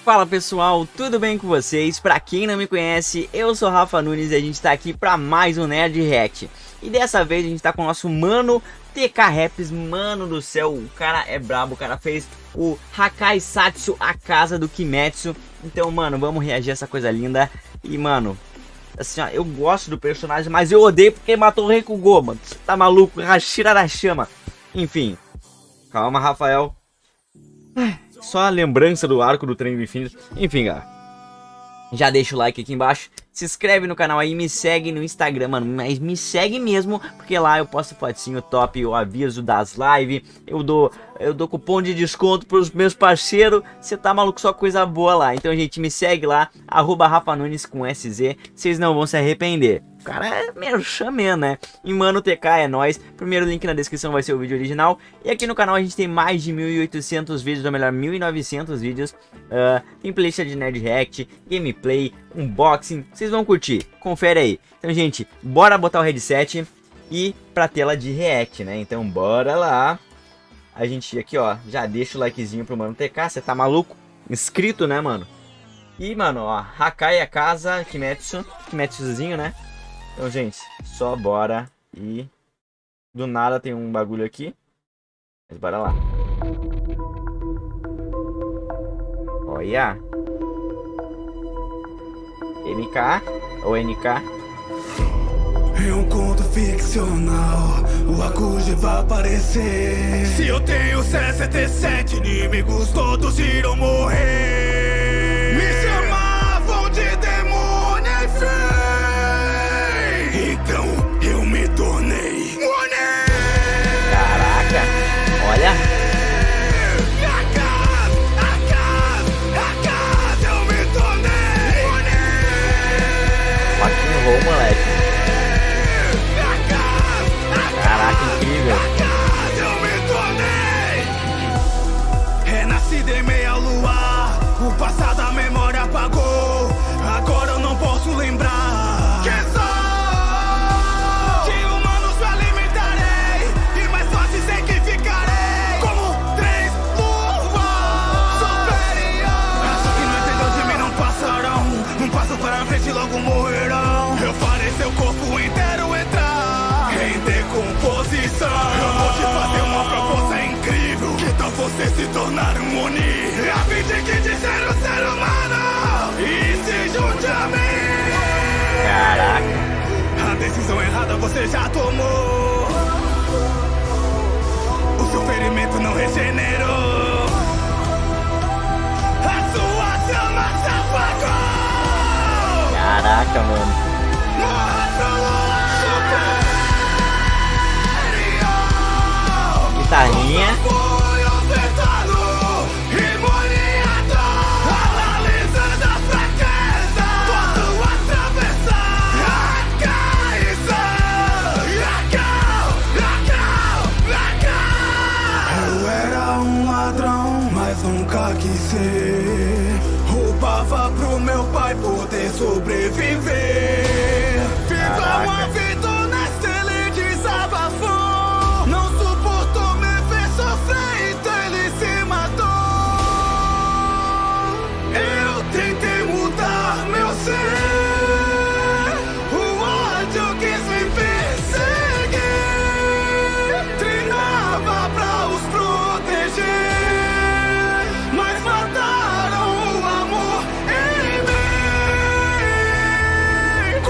Fala pessoal, tudo bem com vocês? Pra quem não me conhece, eu sou Rafa Nunes e a gente tá aqui pra mais um Nerd React. E dessa vez a gente tá com o nosso mano TK Raps, mano do céu, o cara é brabo, o cara fez o Hakai Satsu, a casa do Kimetsu. Então, mano, vamos reagir a essa coisa linda. E, mano, assim, ó, eu gosto do personagem, mas eu odeio porque matou o Rikugo, mano. Você tá maluco? Hashira da chama. Enfim, calma, Rafael. Só a lembrança do arco do Trem do Infinito. Enfim, galera, já deixa o like aqui embaixo, se inscreve no canal aí, me segue no Instagram, mano, mas me segue mesmo, porque lá eu posto fotinho top, eu aviso das lives, eu dou cupom de desconto pros meus parceiros, você tá maluco, só coisa boa lá. Então, gente, me segue lá, @RafaNunes com SZ, vocês não vão se arrepender. O cara é merchan mesmo, né? E, mano, TK é nóis. Primeiro link na descrição vai ser o vídeo original. E aqui no canal a gente tem mais de 1.800 vídeos, ou melhor, 1.900 vídeos. Tem playlist de Nerd React, gameplay, unboxing. Vocês vão curtir, confere aí. Então, gente, bora botar o headset e pra tela de React, né? Então, bora lá. A gente aqui, ó, já deixa o likezinho pro mano TK, você tá maluco? Inscrito, né, mano? E, mano, ó, Hakai a casa, Kimetsuzinho, né? Então, gente, só bora. E do nada tem um bagulho aqui, mas bora lá. Olha, MK ou NK. É um conto ficcional, o Akuji vai aparecer. Se eu tenho 67 inimigos, todos irão morrer. Me chamavam de demônio e então eu me tornei Moné. Caraca, olha. Eu me tornei Moné. Rock'n'roll, moleque. Caraca, incrível. Eu me tornei. Renascido em meia lua, o passado a memória apagou. Agora eu não posso lembrar quem sou. De humanos me alimentarei e mais forte sei que ficarei. Como 3 luas superior. Acho que não entendeu de mim, não passarão. Um passo para frente logo morrerão. Eu farei seu corpo inteiro entrar em decomposição. Eu vou te fazer uma proposta incrível. Que tal você se tornar um Oni? Abdique de ser um ser humano e se junte a mim. Caraca. A decisão errada você já tomou. O seu ferimento não regenerou. A sua chama se apagou. Caraca, mano. Morra pro superior. Guitarrinha. Foi ofertado e moniado, analisando a fraqueza. Posso atravessar a Eu era um ladrão, mas nunca quis ser. Roubava pro meu pai poder sobreviver. Viva uma vida honesta, ele desabafou. Não suportou me ver sofrer, então ele se matou. Eu tentei mudar meu ser. O ódio quis me perseguir. Treinava pra os proteger, mas mataram o amor em mim.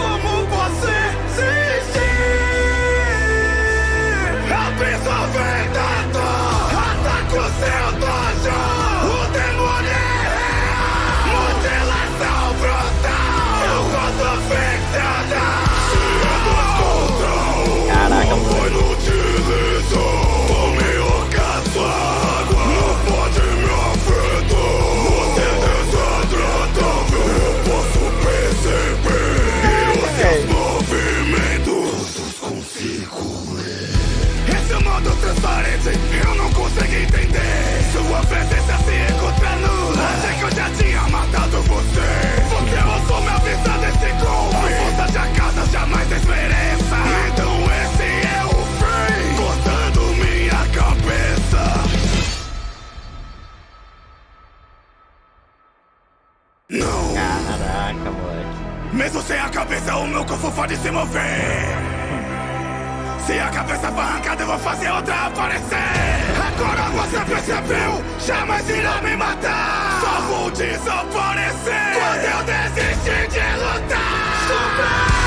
Mesmo sem a cabeça, o meu corpo pode se mover. Se a cabeça for arrancada, eu vou fazer outra aparecer. Agora você percebeu, jamais irá me matar. Só vou desaparecer quando eu desistir de lutar. Superior,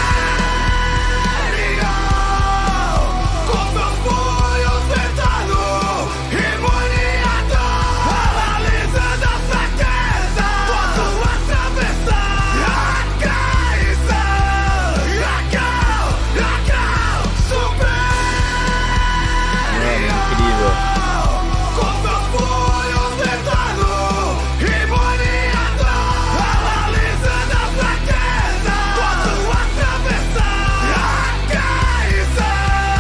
com seus punhos ventando, imuniador, paralisando a fraqueza. Posso atravessar a traição. Superior. Mano, incrível. Com seus punhos ventando, imuniador, paralisando a fraqueza. Posso atravessar a traição.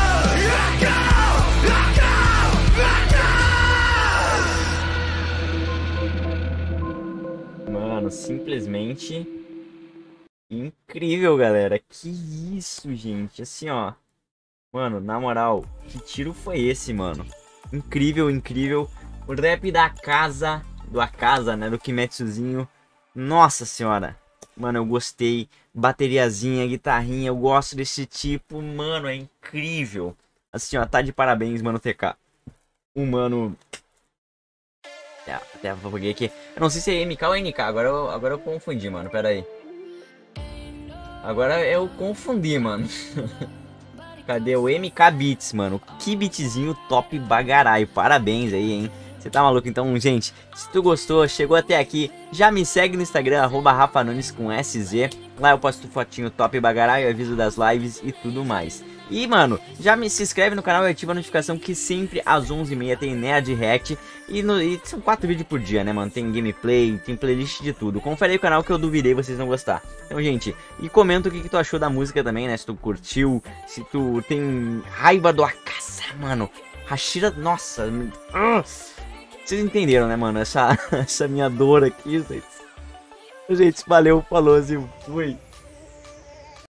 Mano, simplesmente incrível, galera. Que isso, gente. Assim, ó. Mano, na moral, que tiro foi esse, mano? Incrível, incrível. O rap da casa, né? Do Kimetsuzinho. Nossa senhora. Mano, eu gostei. Bateriazinha, guitarrinha, eu gosto desse tipo. Mano, é incrível. Assim, ó, tá de parabéns, mano, TK. O mano... Até apaguei aqui. Eu não sei se é MK ou NK. Agora eu confundi, mano. Pera aí. Agora eu confundi, mano. Cadê o MK Beats, mano? Que beatzinho top bagarai. Parabéns aí, hein? Você tá maluco? Então, gente, se tu gostou, chegou até aqui, já me segue no Instagram, @RafaNunes com SZ. Lá eu posto fotinho top bagarai, eu aviso das lives e tudo mais. E, mano, já se inscreve no canal e ativa a notificação que sempre às 11h30 tem Nerd React. E são 4 vídeos por dia, né, mano? Tem gameplay, tem playlist de tudo. Confere aí o canal que eu duvidei vocês não gostar. Então, gente, e comenta o que tu achou da música também, né? Se tu curtiu, se tu tem raiva do Akasa, mano. Hashira, nossa... Vocês entenderam, né, mano? Essa minha dor aqui, gente. Gente, valeu, falou, Zil. Fui.